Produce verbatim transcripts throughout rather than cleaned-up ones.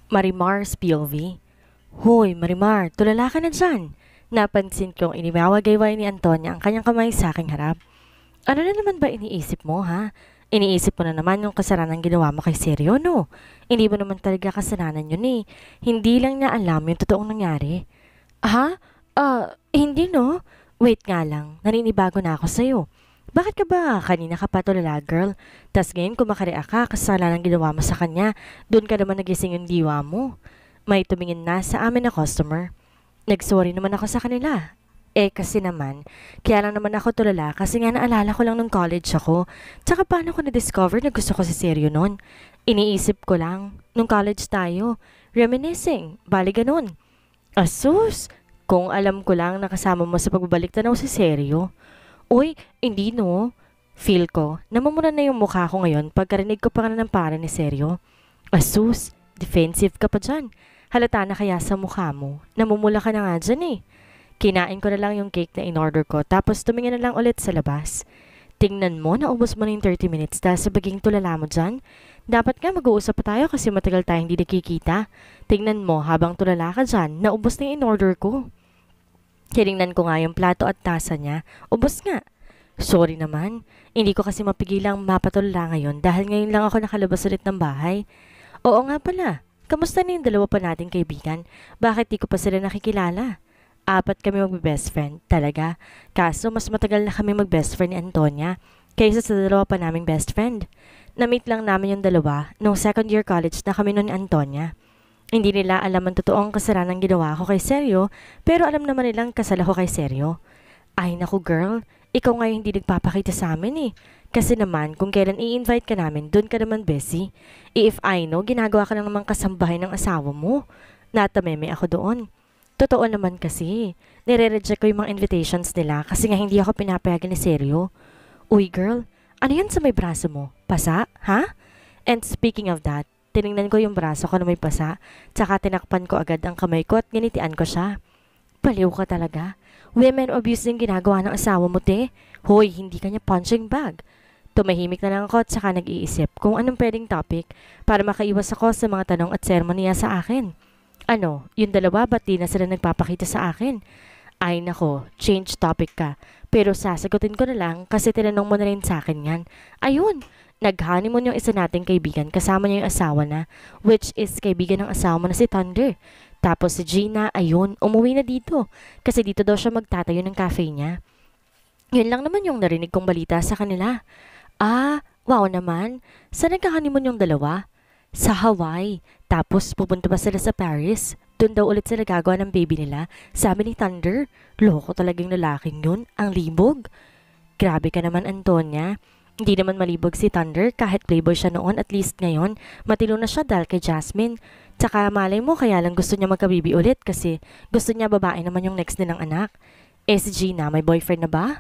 Marimar's P O V. Hoy, Marimar, tulala ka na dyan. Napansin kong inimawagayway ni Antonia ang kanyang kamay sa aking harap. Ano na naman ba iniisip mo, ha? Iniisip mo na naman yung kasalanan ginawa mo kay Seryo, no? Hindi mo naman talaga kasalanan yun eh. Hindi lang niya alam yung totoong nangyari. Ha? Ah, hindi no? Wait nga lang, naninibago na ako sa'yo. Bakit ka ba kanina ka pa tulala, girl? Tas ngayon kumakareak ka kasalanan ginawa mo sa kanya. Doon ka naman nagising yung diwa mo. May tumingin na sa amin na customer. Nagsorry naman ako sa kanila. Eh kasi naman, kaya lang naman ako tulala kasi nga naalala ko lang nung college ako. Tsaka paano ko na-discover na gusto ko si Seryo nun? Iniisip ko lang, nung college tayo, reminiscing, bali ganun. Asus, kung alam ko lang nakasama mo sa pagbabalik tanaw si Seryo. Uy, hindi no. Feel ko, namumula na yung mukha ko ngayon pagkarinig ko pa nga ng para ni Seryo. Asus, defensive ka pa dyan. Halata na kaya sa mukha mo. Namumula ka na nga dyan eh. Kinain ko na lang yung cake na in-order ko tapos tumingin na lang ulit sa labas. Tingnan mo, naubos mo na yung thirty minutes dahil sa baging tulala mo dyan. Dapat nga mag-uusap pa tayo kasi matagal tayong hindi nakikita. Tingnan mo, habang tulala ka dyan, naubos na yung in-order ko. Tinignan ko nga yung plato at tasa niya. Ubos nga. Sorry naman. Hindi ko kasi mapigilang mapatulala ngayon dahil ngayon lang ako nakalabas ulit ng bahay. Oo nga pala. Kamusta na yung dalawa pa nating kaibigan? Bakit di ko pa sila nakikilala? Apat kami mag-best friend, talaga. Kaso mas matagal na kami mag-best friend ni Antonia kaysa sa dalawa pa naming best friend. Na-meet lang namin yung dalawa nung second year college na kami nun ni Antonia. Hindi nila alam ang totoong kasalanan ginawa ko kay Seryo, pero alam naman nilang kasal ako kay Seryo. Ay naku girl, ikaw nga hindi nagpapakita sa amin eh. Kasi naman, kung kailan i-invite ka namin, doon ka naman busy. If I know, ginagawa ka lang naman kasambahay ng asawa mo. Natameme ako doon. Totoo naman kasi, nire-reject ko yung mga invitations nila kasi nga hindi ako pinapayagan ni Seryo. Uy girl, ano yan sa may braso mo? Pasa? Ha? And speaking of that, tiningnan ko yung braso ko na may pasa, tsaka tinakpan ko agad ang kamay ko at ginitian ko siya. Baliw ka talaga. Women abuse din ginagawa ng asawa mo, te. Hoy, hindi kanya punching bag. Tumahimik na lang ako at saka nag-iisip kung anong pwedeng topic para makaiwas ako sa mga tanong at sermonya sa akin. Ano, yung dalawa ba't di na sila nagpapakita sa akin? Ay nako, change topic ka. Pero sasagutin ko na lang kasi tinanong mo na rin sa akin yan. Ayun, nag-honeymoon yung isa nating kaibigan kasama niya yung asawa na, which is kaibigan ng asawa mo na si Thunder. Tapos si Gina, ayun, umuwi na dito kasi dito daw siya magtatayo ng cafe niya. Yun lang naman yung narinig kong balita sa kanila. Ah, wow naman. Saan nagka-honeymoon yung dalawa? Sa Hawaii. Tapos pupunta pa sila sa Paris. Doon daw ulit sila gagawa ng baby nila. Sabi ni Thunder, loko talagang lalaking yun. Ang libog. Grabe ka naman, Antonia. Hindi naman malibog si Thunder kahit playboy siya noon, at least ngayon. Matino na siya dahil kay Jasmine. Tsaka malay mo kaya lang gusto niya magkabibi ulit kasi gusto niya babae naman yung next nilang anak. Eh si Gina, may boyfriend na ba?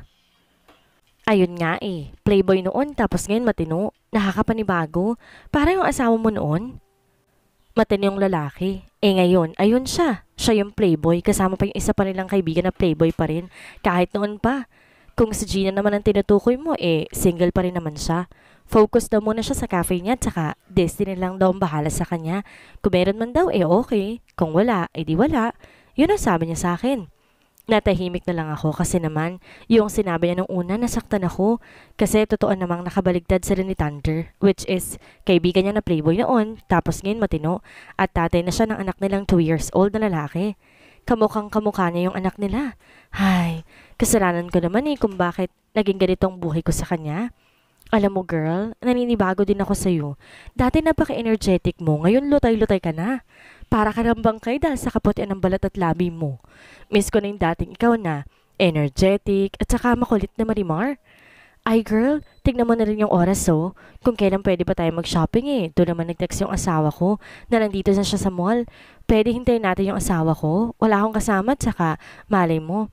Ayun nga eh, playboy noon tapos ngayon matino, nakakapanibago. Para yung asawa mo noon, matino yung lalaki. Eh ngayon, ayun siya. Siya yung playboy, kasama pa yung isa pa nilang kaibigan na playboy pa rin. Kahit noon pa. Kung si Gina naman ang tinutukoy mo, eh single pa rin naman siya. Focus daw muna siya sa cafe niya, tsaka destiny lang daw ang bahala sa kanya. Kung meron man daw, eh okay. Kung wala, eh di wala. Yun ang sabi niya sa akin. Natahimik na lang ako kasi naman yung sinabi niya nung una nasaktan ako kasi totoo namang nakabaligtad sila ni Thunder, which is kaibigan niya na playboy noon tapos ngayon matino at tatay na siya ng anak nilang two years old na lalaki. Kamukhang kamukha niya yung anak nila. Ay, kasalanan ko naman eh kung bakit naging ganitong buhay ko sa kanya. Alam mo girl, naninibago din ako sa'yo. Dati napaka-energetic mo, ngayon lutay-lutay ka na. Para ka ng bangkay dahil sa kaputian ng balat at labi mo. Miss ko na yung dating ikaw na energetic at saka makulit na Marimar. Ay girl, tignan mo na rin yung oras oh. Kung kailan pwede pa tayo mag-shopping eh. Doon naman nag-text yung asawa ko na nandito na siya sa mall. Pwede hintayin natin yung asawa ko. Wala akong kasama at saka malay mo.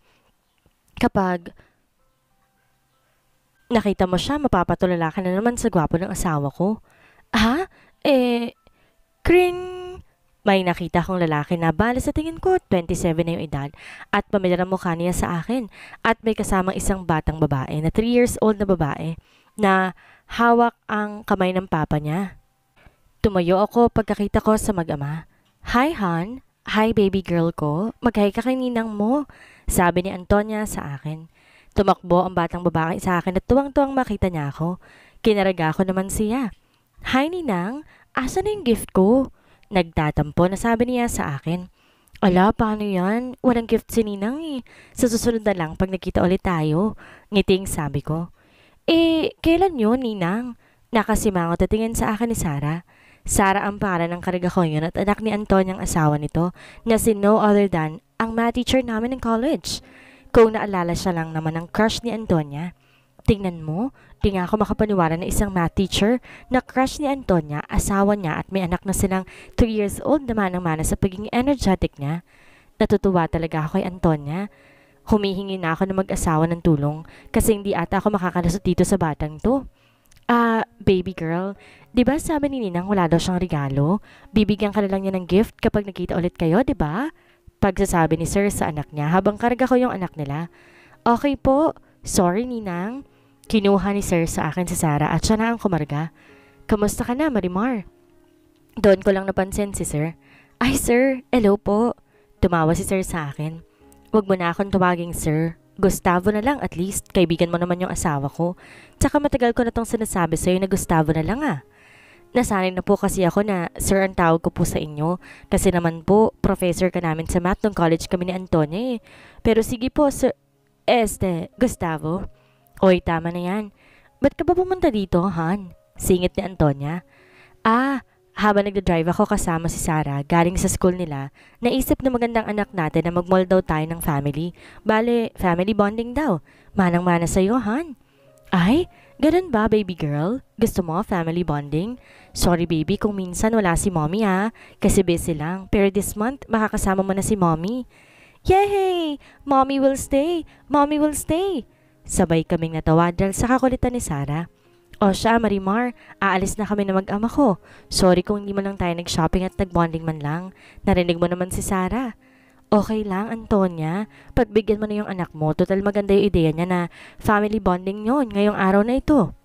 Kapag nakita mo siya, mapapatulala ka na naman sa gwapo ng asawa ko. Ha? Eh, kring... May nakita akong lalaki na bale sa tingin ko twenty-seven na yung edad at pamilyar ang mukha niya sa akin at may kasamang isang batang babae na three years old na babae na hawak ang kamay ng papa niya. Tumayo ako pagkakita ko sa mag-ama. Hi, Han. Hi, baby girl ko. Mag-hi ka kay ninang mo. Sabi ni Antonia sa akin. Tumakbo ang batang babae sa akin at tuwang-tuwang makita niya ako. Kinaraga ko naman siya. Hi, ninang. Asa na yung gift ko? Nagtatampo na sabi niya sa akin. Ala, paano yan? Walang gift si ninang eh. Sa susunod na lang pag nakita ulit tayo. Ngiting sabi ko. Eh, kailan yun, ninang? Nakasimangot at tingin sa akin ni Sarah. Sarah ang pangalan ng kariga ko yun at anak ni Antonia ang asawa nito na si no other than ang math teacher namin ng college. Kung naalala siya lang naman ng crush ni Antonia. Tingnan mo, di nga ako makapaniwala na isang math teacher na crush ni Antonia, asawa niya at may anak na silang three years old naman ang mana sa pagiging energetic niya. Natutuwa talaga ako kay Antonia. Humihingi na ako na mag-asawa ng tulong kasi hindi ata ako makakalusot dito sa batang to. Ah, baby girl, di ba sabi ni Ninang wala daw siyang regalo? Bibigyan ka na lang niya ng gift kapag nakita ulit kayo, di ba? Pagsasabi ni Sir sa anak niya habang karga ko yung anak nila. Okay po, sorry Ninang. Kinuha ni Sir sa akin si Sarah at siya na ang kumarga. Kamusta ka na, Marimar? Doon ko lang napansin si Sir. Ay Sir, hello po. Tumawa si Sir sa akin. Huwag mo na akong tumaging Sir. Gustavo na lang at least, kaibigan mo naman yung asawa ko. Tsaka matagal ko na tong sinasabi sa'yo na Gustavo na lang ah. Nasanay na po kasi ako na Sir ang tawag ko po sa inyo. Kasi naman po, professor ka namin sa math nung college kami ni Antonia eh. Pero sige po Sir, este, Gustavo. Oy, tama na yan. Ba't ka ba pumunta dito, Han? Singit ni Antonia. Ah, habang nagdadrive ako kasama si Sarah galing sa school nila, naisip na magandang anak natin na mag-mall daw tayo ng family. Bale, family bonding daw. Manang-mana sa'yo, Han. Ay, ganun ba, baby girl? Gusto mo family bonding? Sorry, baby, kung minsan wala si mommy ha. Kasi busy lang. Pero this month, makakasama mo na si mommy. Yay! Mommy will stay! Mommy will stay! Sabay kaming natawa dahil sa kakulitan ni Sarah. O siya, Marimar, aalis na kami na mag-ama ko. Sorry kung hindi man lang tayo nag-shopping at nag-bonding man lang. Narinig mo naman si Sarah. Okay lang, Antonia. Pagbigyan mo na yung anak mo. Total maganda yung ideya niya na family bonding yon ngayong araw na ito.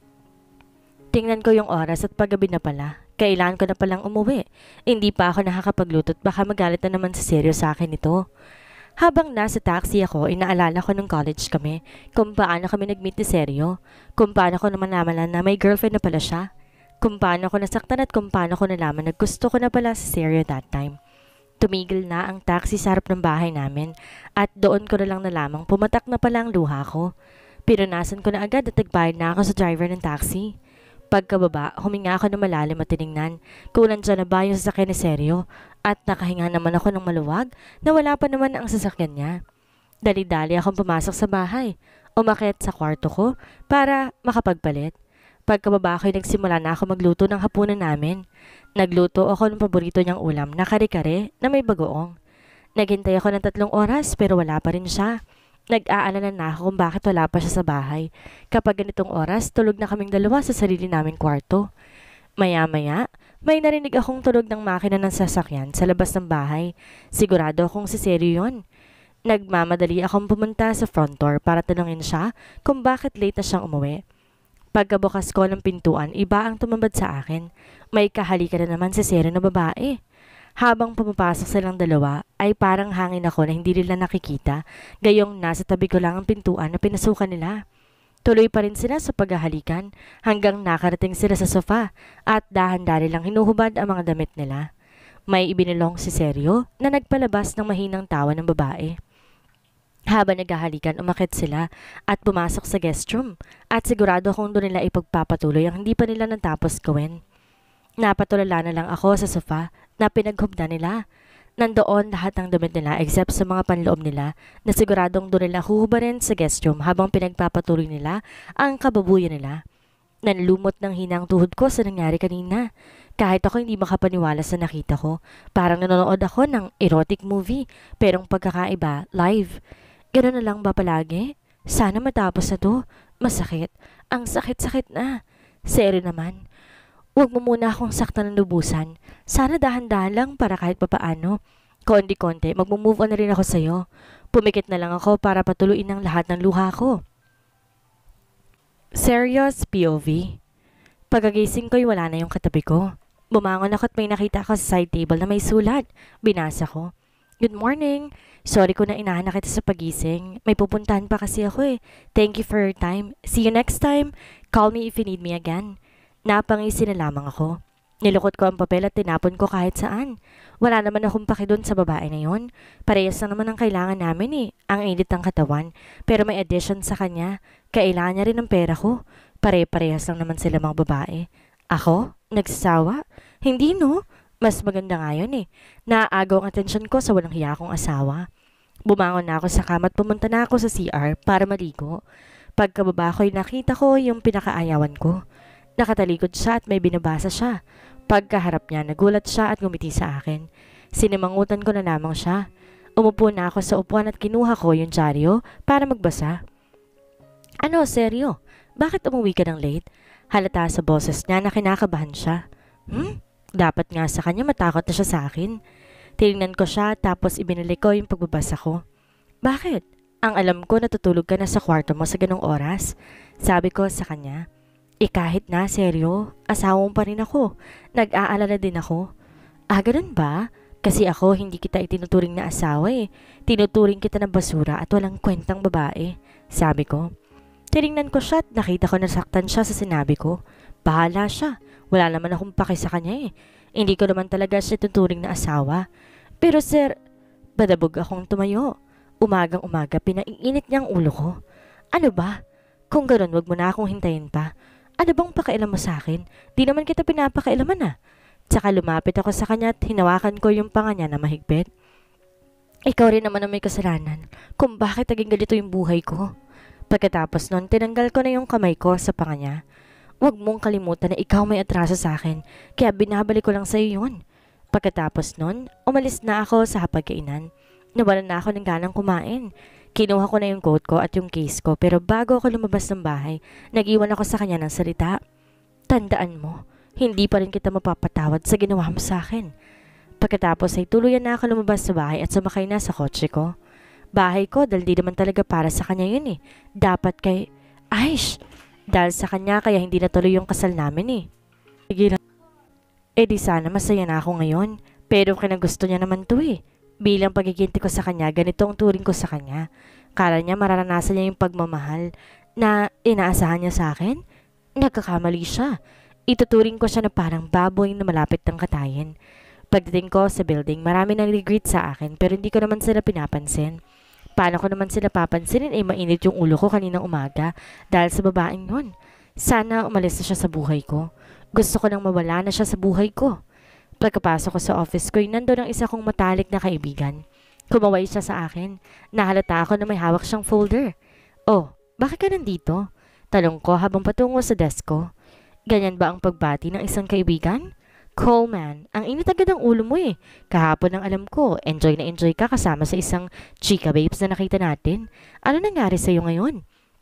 Tingnan ko yung oras at paggabi na pala. Kailangan ko na palang umuwi. Hindi pa ako nakakapagluto at baka magalit na naman sa seryo sa akin ito. Habang nasa taxi ako, inaalala ko nung college kami kung paano kami nag-meet ni Seryo, kung paano ko naman nalaman na may girlfriend na pala siya, kung paano ko nasaktan at kung paano ko nalaman na gusto ko na pala si Seryo that time. Tumigil na ang taxi sa harap ng bahay namin at doon ko na lang nalamang pumatak na pala ang luha ko. Pinunasan ko na agad at nagbayad na ako sa driver ng taxi. Pagkababa, huminga ako ng malalim at tiningnan kung nandyan na ba yung sasakyan ni Seryo at nakahinga naman ako ng maluwag na wala pa naman ang sasakyan niya. Dali-dali akong pumasok sa bahay, umakyat sa kwarto ko para makapagpalit. Pagkababa ko'y nagsimula na ako magluto ng hapunan namin. Nagluto ako ng paborito niyang ulam na kare-kare na may bagoong. Naghintay ako ng tatlong oras pero wala pa rin siya. Nag-aalala na ako kung bakit wala pa siya sa bahay. Kapag ganitong oras, tulog na kaming dalawa sa sarili naming kwarto. Maya-maya, may narinig akong tunog ng makina ng sasakyan sa labas ng bahay. Sigurado akong si Seryo yun. Nagmamadali akong pumunta sa front door para tanungin siya kung bakit late na siyang umuwi. Pagkabukas ko ng pintuan, iba ang tumambad sa akin. May kahalikan na naman si Seryo na babae. Habang pumapasok silang dalawa, ay parang hangin ako na hindi nila nakikita, gayong nasa tabi ko lang ang pintuan na pinasukan nila. Tuloy pa rin sila sa paghahalikan hanggang nakarating sila sa sofa at dahan-dali lang hinuhubad ang mga damit nila. May ibinulong si Seryo na nagpalabas ng mahinang tawa ng babae. Habang naghahalikan, umakit sila at pumasok sa guest room at sigurado akong doon nila ipagpapatuloy ang hindi pa nila natapos gawin. Napatulala na lang ako sa sofa na pinaghubda nila. Nandoon lahat ng damit nila except sa mga panloob nila na siguradong doon nila huhubarin sa guest room habang pinagpapatuloy nila ang kababuyan nila. Nanlumot ng hinang tuhod ko sa nangyari kanina. Kahit ako hindi makapaniwala sa nakita ko, parang nanonood ako ng erotic movie pero ang pagkakaiba, live. Ganoon na lang ba palagi? Sana matapos na to. Masakit. Ang sakit-sakit na. Seryo naman. Huwag mo muna akong saktan ng lubusan. Sana dahan-dahan lang para kahit papaano. Konti-konti, mag-move on na rin ako sa'yo. Pumikit na lang ako para patuluin ang lahat ng luha ko. Serious P O V. Pagkagising ko'y wala na yung katabi ko. Bumangon ako at may nakita ako sa side table na may sulat. Binasa ko. Good morning. Sorry ko na inahanap kita sa pagising. May pupuntahan pa kasi ako eh. Thank you for your time. See you next time. Call me if you need me again. Napangisi na lamang ako. Nilukot ko ang papel at tinapon ko kahit saan. Wala naman akong paki doon sa babae na yon. Parehas lang naman ang kailangan namin eh. Ang init ng katawan. Pero may addition sa kanya. Kailangan niya rin ng pera ko. Pare-parehas lang naman sila mga babae. Ako? Nagsasawa? Hindi no? Mas maganda nga yun eh. Naaagaw ang atensyon ko sa walang hiya kong asawa. Bumangon na ako sa kama at pumunta na ako sa C R para maligo. Pagkababa ko'y nakita ko yung pinakaayawan ko. Nakatalikod siya at may binabasa siya. Pagkaharap niya, nagulat siya at ngumiti sa akin. Sinimangutan ko na lamang siya. Umupo na ako sa upuan at kinuha ko yung dyaryo para magbasa. Ano, seryo? Bakit umuwi ka ng late? Halata sa boses niya na kinakabahan siya. Hmm? Dapat nga sa kanya matakot na siya sa akin. Tinignan ko siya tapos ibinalik ko yung pagbabasa ko. Bakit? Ang alam ko natutulog ka na sa kwarto mo sa ganong oras. Sabi ko sa kanya. Eh kahit na, seryo, asawa mo pa rin ako. Nag-aalala din ako. Ah, ganun ba? Kasi ako hindi kita itinuturing na asawa eh. Tinuturing kita ng basura at walang kwentang babae. Sabi ko. Tinignan ko siya at nakita ko nasaktan siya sa sinabi ko. Bahala siya. Wala naman akong paki sa kanya eh. Hindi ko naman talaga siya tuturing na asawa. Pero sir, badabog akong tumayo. Umagang umaga pinaiinit niya ang ulo ko. Ano ba? Kung gano'n wag mo na akong hintayin pa. Ano bang pakailan mo sa akin? Di naman kita pinapakailaman ah. Tsaka lumapit ako sa kanya at hinawakan ko yung panga niya na mahigpit. Ikaw rin naman ang may kasalanan kung bakit naging ganito yung buhay ko. Pagkatapos nun, tinanggal ko na yung kamay ko sa panga niya. Huwag mong kalimutan na ikaw may atraso sa akin, kaya binabalik ko lang sa iyo yun. Pagkatapos nun, umalis na ako sa hapagkainan. Nawalan na ako ng ganang kumain. Kinuha ko na yung coat ko at yung case ko, pero bago ako lumabas ng bahay, nag-iwan ako sa kanya ng salita. Tandaan mo, hindi pa rin kita mapapatawad sa ginawa mo sa akin. Pagkatapos ay tuluyan na ako lumabas sa bahay at sumakay na sa kotse ko. Bahay ko dahil di naman talaga para sa kanya yun eh. Dapat kay... Aish! Dahil sa kanya kaya hindi natuloy yung kasal namin eh. Sige lang. Eh di sana masaya na ako ngayon. Pero kinagusto niya naman to eh. Bilang pagiginti ko sa kanya, ganito ang turing ko sa kanya. Kala niya mararanasan niya yung pagmamahal na inaasahan niya sa akin. Nagkakamali siya. Ituturing ko siya na parang baboy na malapit ng katayin. Pagdating ko sa building, marami nang regret sa akin pero hindi ko naman sila pinapansin. Paano ko naman sila papansinin ay mainit yung ulo ko kaninang umaga dahil sa babaeng yun. Sana umalis na siya sa buhay ko. Gusto ko nang mawala na siya sa buhay ko. Pagkapasok ko sa office ko, nandun ang isa kong matalik na kaibigan. Kumaway siya sa akin. Nahalata ako na may hawak siyang folder. Oh, bakit ka nandito? Talong ko habang patungo sa desk ko. Ganyan ba ang pagbati ng isang kaibigan? Coleman, ang init agad ang ulo mo eh. Kahapon ang alam ko, enjoy na enjoy ka kasama sa isang chika babes na nakita natin. Ano nangyari sa'yo ngayon?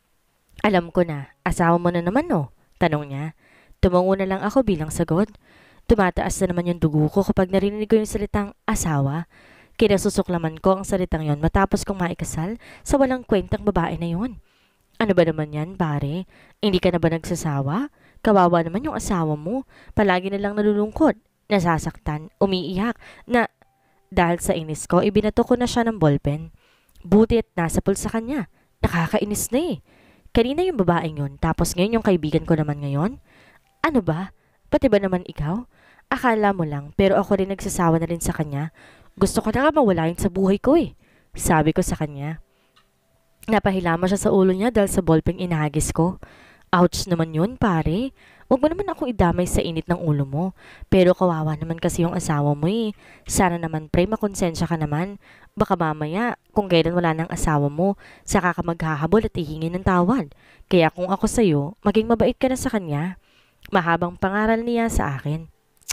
Alam ko na, asawa mo na naman no? Tanong niya. Tumungo na lang ako bilang sagot. Tumataas na naman yung dugo ko kapag narinig ko yung salitang asawa. Kinasusuklaman ko ang salitang yon matapos kong maikasal sa walang kwentang babae na yon. Ano ba naman yan, pare? Hindi ka na ba nagsasawa? Kawawa naman yung asawa mo. Palagi na lang nalulungkot, nasasaktan, umiiyak, na dahil sa inis ko, ibinato ko na siya ng ballpen. Buti at nasapul sa kanya. Nakakainis na eh. Kanina yung babaeng yun, tapos ngayon yung kaibigan ko naman ngayon? Ano ba? Pati ba naman ikaw? Akala mo lang, pero ako rin nagsasawa na rin sa kanya. Gusto ko na nga mawala yun sa buhay ko eh. Sabi ko sa kanya. Napahilama siya sa ulo niya dahil sa ballpen inahagis ko. Ouch naman yun, pare. Huwag mo naman akong idamay sa init ng ulo mo. Pero kawawa naman kasi yung asawa mo eh. Sana naman pre, makonsensya ka naman. Baka mamaya, kung kailan wala ng asawa mo, saka ka maghahabol at ihingi ng tawad. Kaya kung ako sa'yo, maging mabait ka na sa kanya. Mahabang pangaral niya sa akin.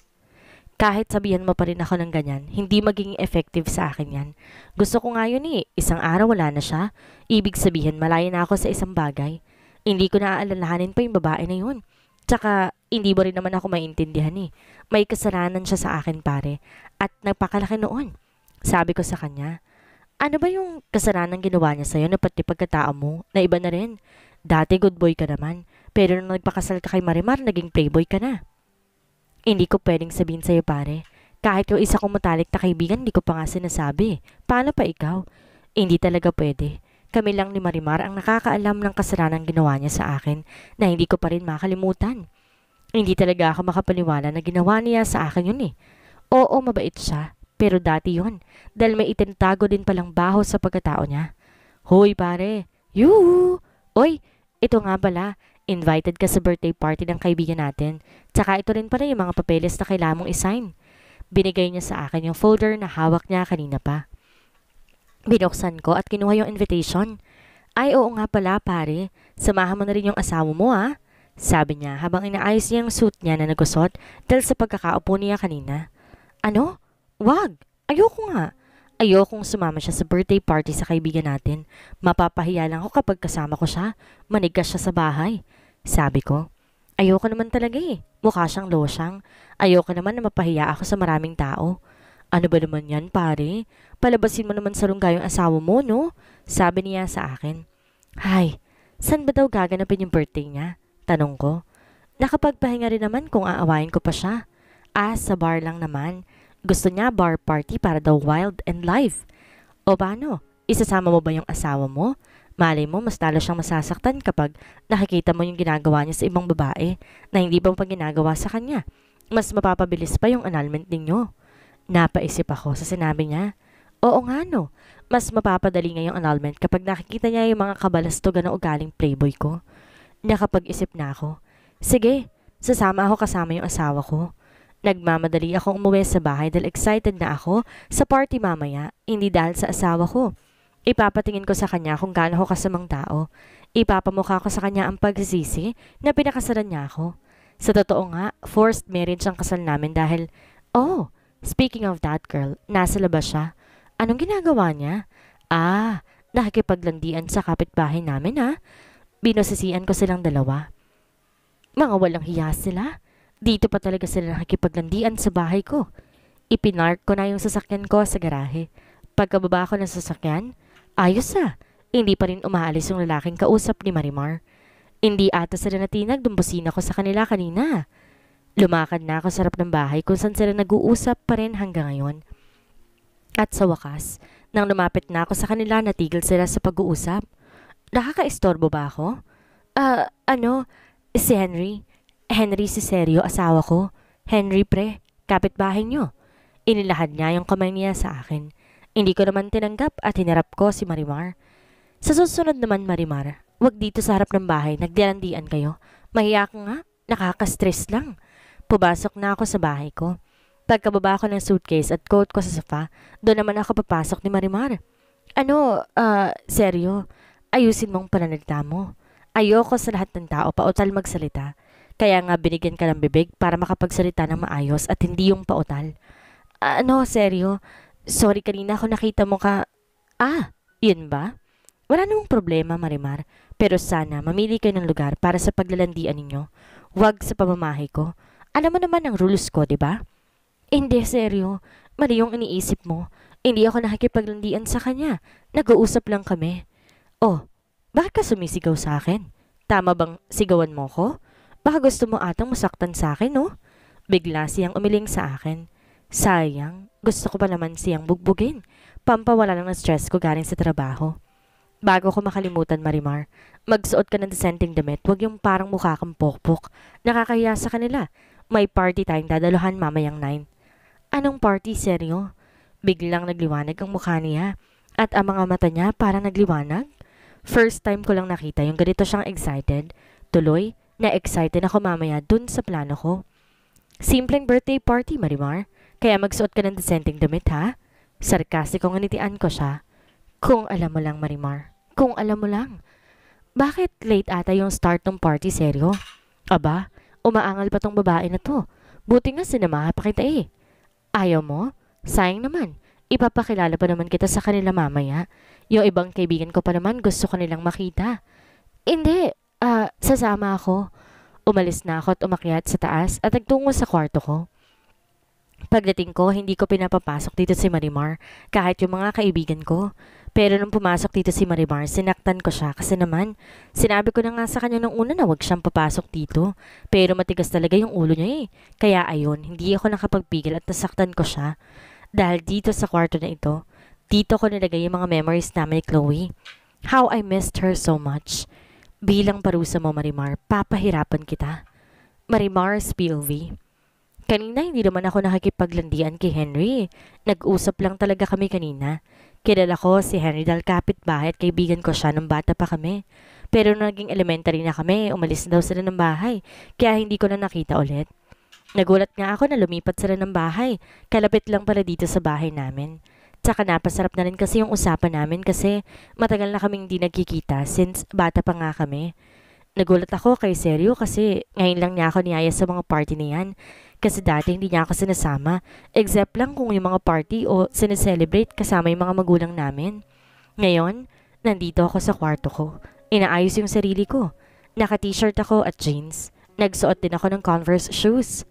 Kahit sabihan mo pa rin ako ng ganyan, hindi maging effective sa akin yan. Gusto ko nga yun eh, isang araw wala na siya. Ibig sabihin, malayo na ako sa isang bagay. Hindi ko naaalalahanin pa yung babae na yun. Tsaka, hindi mo rin naman ako maintindihan eh. May kasalanan siya sa akin pare, at nagpakalaki noon. Sabi ko sa kanya, ano ba yung kasalanan ginawa niya sa'yo na pati pagkatao mo, na iba na rin? Dati good boy ka naman, pero nung nagpakasal ka kay Marimar, naging playboy ka na. Hindi ko pwedeng sabihin sa'yo pare. Kahit yung isa kong matalik na kaibigan, hindi ko pa nga sinasabi. Paano pa ikaw? Hindi talaga pwede. Kami lang ni Marimar ang nakakaalam ng kasalanan ginawa niya sa akin na hindi ko pa rin makalimutan. Hindi talaga ako makapaniwala na ginawa niya sa akin yun eh. Oo, mabait siya. Pero dati yun. Dahil may itinatago din palang baho sa pagkatao niya. Hoy pare! Yoo! Oy! Ito nga pala. Invited ka sa birthday party ng kaibigan natin. Tsaka ito rin pala yung mga papeles na kailangan mong isign. Binigay niya sa akin yung folder na hawak niya kanina pa. Binuksan ko at kinuha yung invitation. Ay oo nga pala pare, samahan mo na rin yung asawa mo ah. Sabi niya habang inaayos niya yung suit niya na nagusot dahil sa pagkakaupo niya kanina. Ano? Wag! Ayoko nga. Ayokong sumama siya sa birthday party sa kaibigan natin. Mapapahiya lang ako kapag kasama ko siya. Manigas siya sa bahay. Sabi ko. Ayoko naman talaga eh. Mukha siyang losyang. Ayoko naman na mapahiya ako sa maraming tao. Ano ba naman yan pare? Palabasin mo naman sa lungga yung asawa mo no? Sabi niya sa akin. Hay, saan ba daw gaganapin yung birthday niya? Tanong ko. Nakapagpahinga rin naman kung aawain ko pa siya. Ah, sa bar lang naman. Gusto niya bar party para daw wild and live. O paano? Isasama mo ba yung asawa mo? Malay mo, mas lalo siyang masasaktan kapag nakikita mo yung ginagawa niya sa ibang babae na hindi pa pa ginagawa sa kanya. Mas mapapabilis pa yung annulment ninyo. Napaisip ako sa sinabi niya. Oo nga no, mas mapapadali nga yung annulment kapag nakikita niya yung mga kabalastogan na ugaling playboy ko. Nakapag-isip na ako. Sige, sasama ako kasama yung asawa ko. Nagmamadali akong umuwi sa bahay dahil excited na ako sa party mamaya, hindi dahil sa asawa ko. Ipapatingin ko sa kanya kung gaano ako kasamang tao. Ipapamukha ko sa kanya ang pagsisisi na pinakasalan niya ako. Sa totoo nga, forced marriage ang kasal namin dahil, oh, speaking of that girl, nasa labas siya. Anong ginagawa niya? Ah, nakikipaglandian sa kapitbahay namin ha. Binosisian ko silang dalawa. Mga walang hiya sila. Dito pa talaga sila nakikipaglandian sa bahay ko. Ipinark ko na yung sasakyan ko sa garahe. Pagkababa ko ng sasakyan, ayos ah. Hindi pa rin umaalis yung lalaking kausap ni Marimar. Hindi ata sila natinag dumbusin ako sa kanila kanina. Lumakad na ako sa harap ng bahay kung saan sila nag-uusap pa rin hanggang ngayon. At sa wakas, nang lumapit na ako sa kanila, natigil sila sa pag-uusap. Nakaka-istorbo ba ako? Ah, uh, ano, si Henry. Henry si Seryo, asawa ko. Henry pre, kapitbahay niyo. Inilahad niya yung kamay niya sa akin. Hindi ko naman tinanggap at hinarap ko si Marimar. Sa susunod naman Marimar, wag dito sa harap ng bahay, nagdilandian kayo. Mahiya ka nga, nakaka-stress lang. Pubasok na ako sa bahay ko. Pagkababa ko ng suitcase at coat ko sa sofa, doon naman ako papasok ni Marimar. Ano, ah, uh, Seryo, ayusin mong pananalita mo. Ayoko sa lahat ng tao pautal magsalita. Kaya nga binigyan ka ng bibig para makapagsalita ng maayos at hindi yung pautal. Ano, seryo? Sorry kanina ako nakita mo ka... Ah, yun ba? Wala namang problema, Marimar. Pero sana mamili kayo ng lugar para sa paglalandian ninyo. Huwag sa pamamahay ko. Alam mo naman ang rules ko, di ba? Hindi, seryo. Mali yung iniisip mo. Hindi ako nakikipaglandian sa kanya. Nag-uusap lang kami. Oh, bakit ka sumisigaw sa akin? Tama bang sigawan mo ko? Baka gusto mo atang masaktan sa akin, no? Bigla siyang umiling sa akin. Sayang, gusto ko pa naman siyang bugbugin. Pampawala lang ng stress ko galing sa trabaho. Bago ko makalimutan, Marimar, magsuot ka ng dissenting damit, wag yung parang mukha kang pokpok. Nakakahiya sa kanila. May party tayong dadaluhan mamayang nine. Anong party, seryo? Biglang nagliwanag ang mukha niya at ang mga mata niya parang nagliwanag. First time ko lang nakita yung ganito siyang excited. Tuloy, na-excited ako mamaya dun sa plano ko. Simpleng birthday party, Marimar. Kaya magsuot ka ng dissenting damit, ha? Sarkastikong nitian ko siya. Kung alam mo lang, Marimar. Kung alam mo lang. Bakit late ata yung start ng party, seryo? Aba, umaangal pa tong babae na to. Buti nga sinamahan pa kita eh. Ayaw mo? Sayang naman. Ipapakilala pa naman kita sa kanila mamaya. Yung ibang kaibigan ko pa naman gusto ko nilang makita. Hindi. Ah, uh, sasama ako. Umalis na ako at umakyat sa taas at nagtungo sa kwarto ko. Pagdating ko, hindi ko pinapapasok dito si Marimar kahit yung mga kaibigan ko. Pero nung pumasok dito si Marimar, sinaktan ko siya kasi naman, sinabi ko na nga sa kanya nung una na wag siyang papasok dito. Pero matigas talaga yung ulo niya eh. Kaya ayun, hindi ako nakapagpigil at nasaktan ko siya. Dahil dito sa kwarto na ito, dito ko nilagay yung mga memories namin ni Chloe. How I missed her so much. Bilang parusa mo Marimar, papahirapan kita. Marimar's P O V. Kanina hindi naman ako nakikipaglandian kay Henry. Nag-usap lang talaga kami kanina. Kilala ko si Henry dahil kapitbahay at kaibigan ko siya nung bata pa kami. Pero nung naging elementary na kami, umalis na daw sila ng bahay. Kaya hindi ko na nakita ulit. Nagulat nga ako na lumipat sila ng bahay. Kalapit lang pala dito sa bahay namin. Tsaka napasarap na rin kasi yung usapan namin kasi matagal na kaming hindi nagkikita since bata pa nga kami. Nagulat ako kay Seryo kasi ngayon lang niya ako niyaya sa mga party na yan. Kasi dati hindi niya ako sinasama, except lang kung yung mga party o sineselebrate kasama yung mga magulang namin. Ngayon, nandito ako sa kwarto ko. Inaayos yung sarili ko. Naka-t-shirt ako at jeans. Nagsuot din ako ng Converse shoes.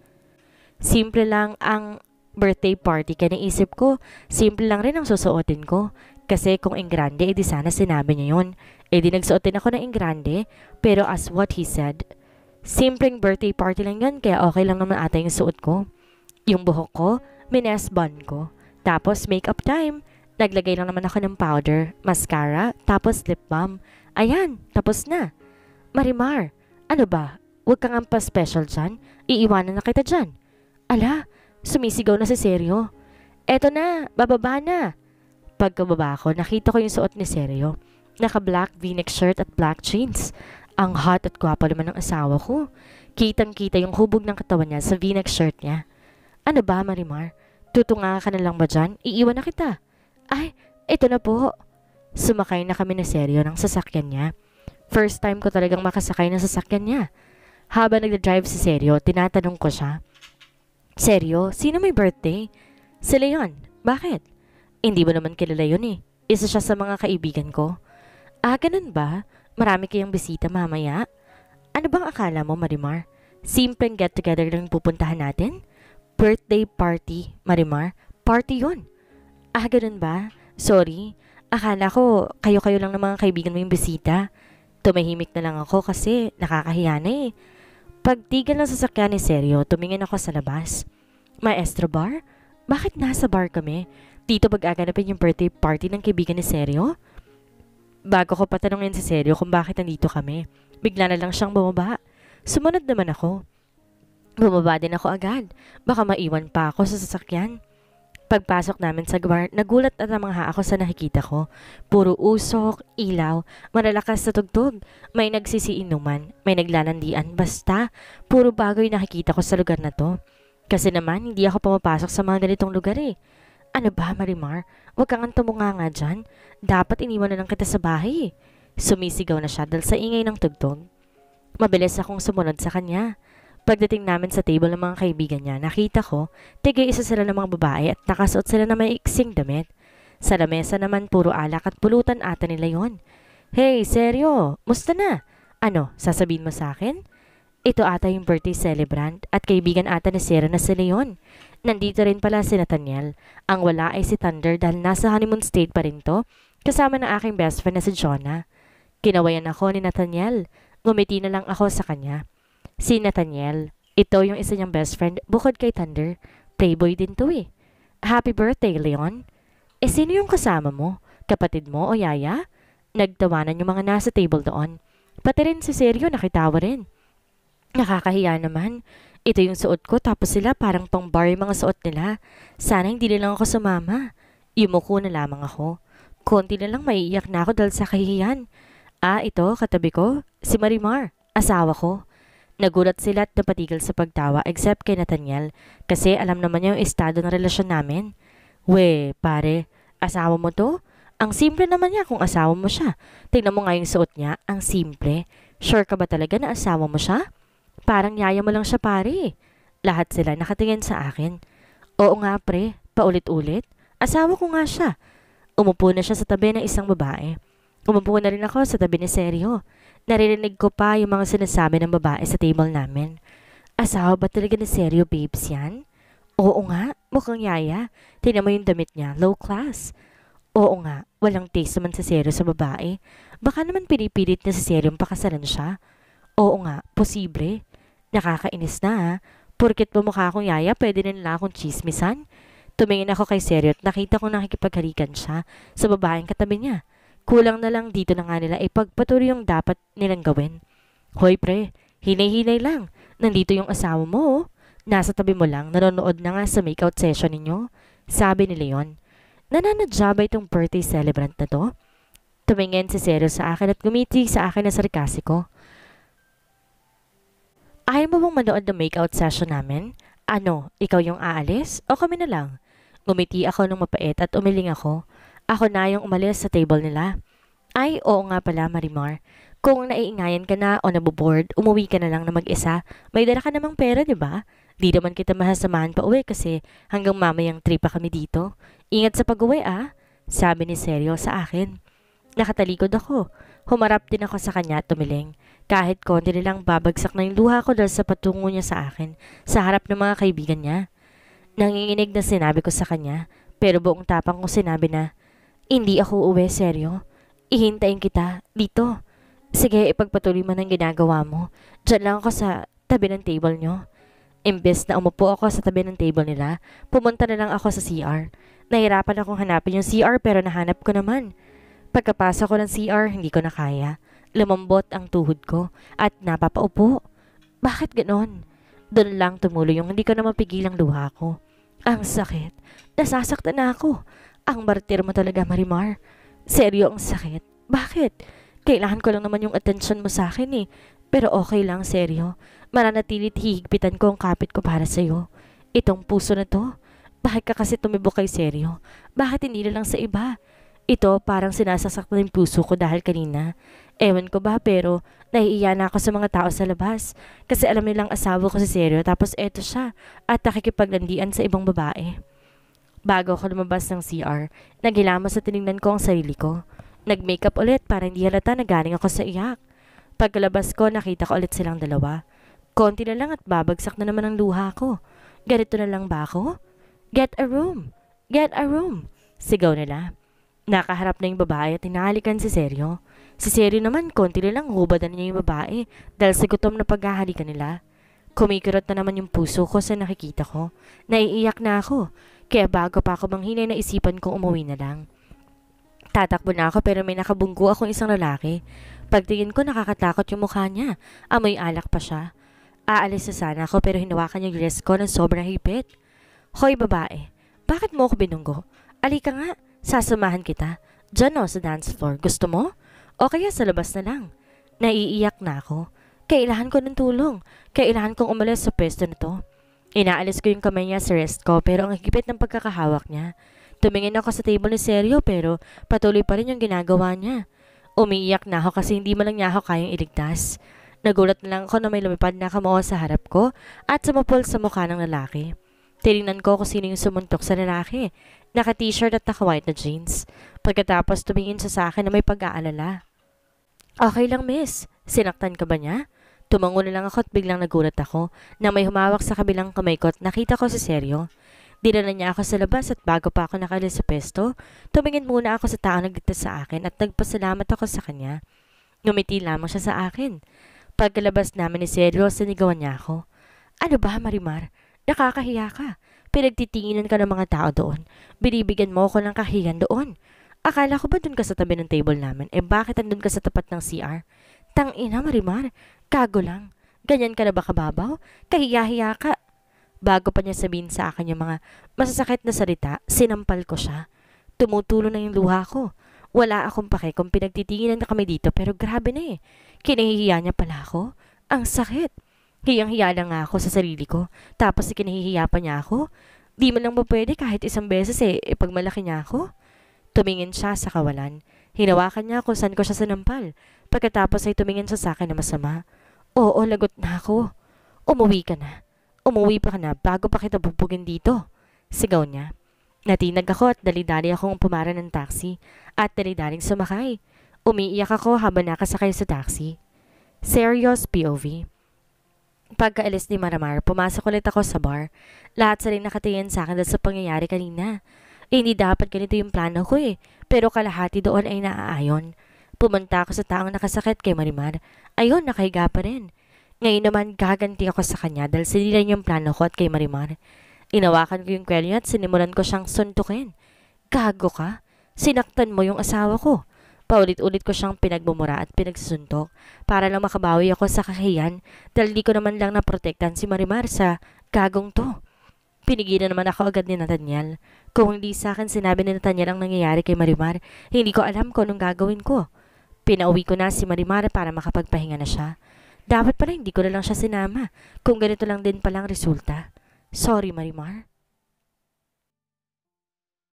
Simple lang ang birthday party kaya naisip ko, simple lang rin ang susuotin ko. Kasi kung engrande, edi sana sinabi niya yun. Edi nagsuot din ako ng engrande, pero as what he said, simpleng birthday party lang yun, kaya okay lang naman ata yung suot ko. Yung buhok ko, mines bun ko. Tapos makeup time. Naglagay lang naman ako ng powder, mascara, tapos lip balm. Ayan, tapos na. Marimar, ano ba? Huwag kang ampa special dyan. Iiwanan na kita dyan. Ala, sumisigaw na si Seryo. Eto na, bababa na. Pagkababa ko, nakita ko yung suot ni Seryo. Naka-black v-neck shirt at black jeans. Ang hot at gwapo naman ng asawa ko. Kitang-kita yung hubog ng katawan niya sa v-neck shirt niya. Ano ba, Marimar? Tutunga ka na lang ba dyan? Iiwan na kita. Ay, ito na po. Sumakay na kami na Seryo ng sasakyan niya. First time ko talagang makasakay ng sasakyan niya. Habang nagda-drive si Seryo, tinatanong ko siya, Seryo, sino may birthday? Si Leon. Bakit? Hindi mo naman kilala yun eh. Isa siya sa mga kaibigan ko. Ah, ganun ba? Marami kayong bisita mamaya? Ano bang akala mo, Marimar? Simpleng get-together lang pupuntahan natin? Birthday party, Marimar. Party yun. Ah, ganun ba? Sorry. Akala ko kayo-kayo lang ng mga kaibigan mo yung bisita. Tumahimik na lang ako kasi nakakahiya na eh. Pagtigil ng sasakyan ni Seryo, tumingin ako sa labas. Maestro bar? Bakit nasa bar kami? Dito pag-aganapin yung birthday party ng kaibigan ni Seryo? Bago ko patanungin si Seryo kung bakit nandito kami, bigla na lang siyang bumaba. Sumunod naman ako. Bumaba din ako agad. Baka maiwan pa ako sa sasakyan. Pagpasok namin sa bar, nagulat at namangha ako sa nakikita ko. Puro usok, ilaw, malalakas na tugtog. May nagsisiinuman, may naglalandian, basta puro bago yung nakikita ko sa lugar na to. Kasi naman, hindi ako pumapasok sa mga ganitong lugar eh. Ano ba, Marimar? Huwag kang tumunga nga dyan. Dapat iniwan na lang kita sa bahay eh. Sumisigaw na siya dahil sa ingay ng tugtog. Mabilis akong sumunod sa kanya. Pagdating namin sa table ng mga kaibigan niya, nakita ko, tigay isa sila ng mga babae at nakasuot sila ng may iksing damit. Sa lamesa naman, puro alak at pulutan ata nila yon. Hey, Seryo, musta na? Ano, sasabihin mo sa akin? Ito ata yung birthday celebrant at kaibigan ata ni Sarah na si Leon. Nandito rin pala si Nathaniel. Ang wala ay si Thunder dahil nasa honeymoon state pa rin to, kasama ng aking best friend na si Jonah. Kinawayan ako ni Nathaniel. Ngumiti na lang ako sa kanya. Si Nathaniel, ito yung isa niyang best friend bukod kay Thunder. Playboy din to eh. Happy birthday, Leon. Eh sino yung kasama mo? Kapatid mo o yaya? Nagtawanan yung mga nasa table doon. Pati rin si Seryo nakitawa rin. Nakakahiya naman. Ito yung suot ko tapos sila parang pang bar yung mga suot nila. Sana hindi na lang ako sumama. Yumuko na lamang ako. Konti na lang maiiyak na ako dahil sa kahihiyan. Ah, ito, katabi ko. Si Marimar, asawa ko. Nagulat sila at napatigil sa pagtawa except kay Nathaniel kasi alam naman niya yung estado ng relasyon namin. We, pare, asawa mo to? Ang simple naman niya kung asawa mo siya. Tingnan mo nga yung suot niya, ang simple. Sure ka ba talaga na asawa mo siya? Parang yaya mo lang siya pare. Lahat sila nakatingin sa akin. Oo nga pre, paulit-ulit. Asawa ko nga siya. Umupo na siya sa tabi ng isang babae. Umupo na rin ako sa tabi ni Seryo. Naririnig ko pa yung mga sinasabi ng babae sa table namin. Asawa ba talaga ni Seryo babes yan? Oo nga, mukhang yaya. Tingnan mo yung damit niya, low class. Oo nga, walang taste naman si Seryo sa babae. Baka naman pinipilit niya si Seryong pakasalan siya. Oo nga, posible. Nakakainis na ha. Porket bumukha akong yaya, pwede na nila akong chismisan. Tumingin ako kay Seryo at nakita kong nakikipaghalikan siya sa babaeng katabi niya. Kulang na lang dito na nga nila ipagpatuloy yung dapat nilang gawin. Hoy pre, hinay-hinay lang. Nandito yung asawa mo oh. Nasa tabi mo lang, nanonood na nga sa makeout session ninyo. Sabi ni Leon. Nananadya ba itong birthday celebrant na to? Tumingin si Seryo sa akin at gumiti sa akin na sarkasiko. Ayaw mo bang manood ng makeout session namin? Ano, ikaw yung aalis? O kami na lang? Ngumiti ako ng mapait at umiling ako. Ako na yung umalis sa table nila. Ay, oo nga pala Marimar. Kung naiingayan ka na o naboboard, umuwi ka na lang na mag-isa. May dala ka namang pera, di ba? Di naman kita mahasamahan pa uwi kasi hanggang mamayang trip pa kami dito. Ingat sa pag-uwi ah, sabi ni Seryo sa akin. Nakatalikod ako. Humarap din ako sa kanya at tumiling. Kahit konti nilang babagsak na yung luha ko dahil sa patungo niya sa akin sa harap ng mga kaibigan niya. Nanginginig na sinabi ko sa kanya pero buong tapang ko sinabi na, hindi ako uwi, Seryo. Ihintayin kita dito. Sige, ipagpatuloy mo ng ginagawa mo. Diyan lang ako sa tabi ng table nyo. Imbes na umupo ako sa tabi ng table nila, pumunta na lang ako sa C R. Nahirapan akong hanapin yung C R pero nahanap ko naman. Pagkapasok ko ng C R, hindi ko na kaya. Lumambot ang tuhod ko at napapaupo. Bakit ganon? Doon lang tumuloy yung hindi ko na mapigil ang luha ko. Ang sakit. Nasasaktan na ako. Ang martir mo talaga, Marimar. Seryo ang sakit. Bakit? Kailangan ko lang naman yung atensyon mo sa akin eh. Pero okay lang, Seryo. Mananatilit hihigpitan ko ang kapit ko para sa'yo. Itong puso na to. Bakit ka kasi tumibok kay Seryo? Bakit hindi na lang sa iba? Ito parang sinasasaktan yung puso ko dahil kanina. Ewan ko ba pero nahiiya na ako sa mga tao sa labas. Kasi alam nilang asawa ko si Seryo tapos eto siya at nakikipaglandian sa ibang babae. Bago ako lumabas ng C R, naghilamos sa tinignan ko ang sarili ko. Nag-makeup ulit para hindi halata na galing ako sa iyak. Pagkalabas ko nakita ko ulit silang dalawa. Konti na lang at babagsak na naman ang luha ko. Ganito na lang ba ako? Get a room! Get a room! Sigaw nila. Nakaharap na yung babae at hinahalikan si Seryo. Si Seryo naman, konti na lang hubadan niya yung babae dahil sa gutom na paghahalikan nila. Kumikirot na naman yung puso ko sa nakikita ko. Naiiyak na ako, kaya bago pa ako manghinay na isipan kong umuwi na lang. Tatakbo na ako pero may nakabunggo akong isang lalaki. Pagtingin ko nakakatakot yung mukha niya. Amoy alak pa siya. Aalis na sana ako pero hinawakan yung dress ko ng sobrang hipit. Hoy babae, bakit mo ako binunggo? Alika nga. Sasamahan kita. Diyan o sa dance floor. Gusto mo? O kaya sa labas na lang. Naiiyak na ako. Kailangan ko ng tulong. Kailangan kong umalis sa pwesto na to. Inaalis ko yung kamay niya sa wrist ko pero ang higpit ng pagkakahawak niya. Tumingin ako sa table ni Seryo pero patuloy pa rin yung ginagawa niya. Umiiyak na ako kasi hindi mo lang niya ako kayang iligtas. Nagulat na lang ako na may lumipad na kamuha sa harap ko at sumapol sa mukha ng lalaki. Tinignan ko kung sino yung sumuntok sa lalaki. Naka-t-shirt at naka-white na jeans. Pagkatapos tumingin siya sa akin na may pag-aalala. Okay lang miss, sinaktan ka ba niya? Tumango na lang ako at biglang nagulat ako na may humawak sa kabilang kamay ko at nakita ko si Seryo. Dinala niya ako sa labas at bago pa ako nakalis sa pesto, tumingin muna ako sa tao nagligtas sa akin at nagpasalamat ako sa kanya. Ngumiti lamang siya sa akin. Pagkalabas namin ni Seryo, sinigawan niya ako. Ano ba, Marimar? Nakakahiya ka. Pinagtitinginan ka ng mga tao doon. Binibigyan mo ako ng kahiyan doon. Akala ko ba dun ka sa tabi ng table namin? Eh bakit andun ka sa tapat ng C R? Tangina, Marimar. Kago lang. Ganyan ka na ba kababaw? Kahiya-hiya ka. Bago pa niya sabihin sa akin yung mga masasakit na salita, sinampal ko siya. Tumutulo na yung luha ko. Wala akong pake kung pinagtitinginan na kami dito pero grabe na eh. Kinahihiya niya pala ako. Ang sakit. Hiyang-hiya lang nga ako sa sarili ko. Tapos ikinahihiya pa niya ako. Di man lang ba pwede kahit isang beses eh, ipagmalaki niya ako? Tumingin siya sa kawalan. Hinawakan niya kung saan ko siya sinampal. Pagkatapos ay tumingin siya sa akin na masama. Oo, lagot na ako. Umuwi ka na. Umuwi pa ka na bago pa kita bubugin dito. Sigaw niya. Natinag ako at dali-dali akong pumara ng taxi at dali-daling sumakay. Umiiyak ako habang nakasakay sa taxi. Serious P O V. Pagkaalis ni Marimar, pumasok ulit ako sa bar. Lahat sila nakatingin sa akin dahil sa pangyayari kanina. Eh, hindi dapat ganito yung plano ko eh. Pero kalahati doon ay naaayon. Pumunta ako sa taong nakasakit kay Marimar. Ayun, nakahiga pa rin. Ngayon naman gaganti ako sa kanya dahil sinilan yung plano ko at kay Marimar. Inawakan ko yung kwelyo niya at sinimulan ko siyang suntukin. Gago ka? Sinaktan mo yung asawa ko. Paulit-ulit ko siyang pinagmumura at pinagsusuntok para lang makabawi ako sa kahiyan dahil di ko naman lang naprotektan si Marimar sa gagong to. Pinigilan naman ako agad ni Nathaniel. Kung hindi sa akin sinabi ni Nathaniel ang nangyayari kay Marimar, hindi ko alam kung anong gagawin ko. Pinauwi ko na si Marimar para makapagpahinga na siya. Dapat pala hindi ko na lang siya sinama kung ganito lang din palang resulta. Sorry, Marimar.